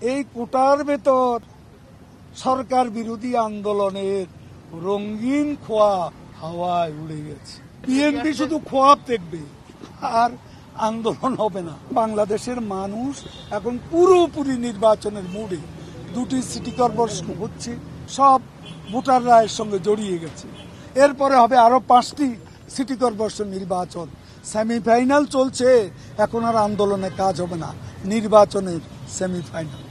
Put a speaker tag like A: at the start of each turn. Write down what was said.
A: এই কোটার ভেতর সরকার বিরোধী আন্দোলনের রঙিন খোয়া হাওয়ায় উড়ে গেছে। বিএনপি শুধু খোয়াব দেখবে আর আন্দোলন হবে না। বাংলাদেশের মানুষ এখন পুরোপুরি নির্বাচনের মুডে। দুটি সিটি কর্পোরেশন হচ্ছে, সব ভোটাররা এর সঙ্গে জড়িয়ে গেছে। এরপরে হবে আরো 5টি সিটি কর্পোরেশন নির্বাচন। সেমিফাইনাল চলছে, এখন আর আন্দোলনে কাজ হবে না, নির্বাচনের সেমিফাইনাল।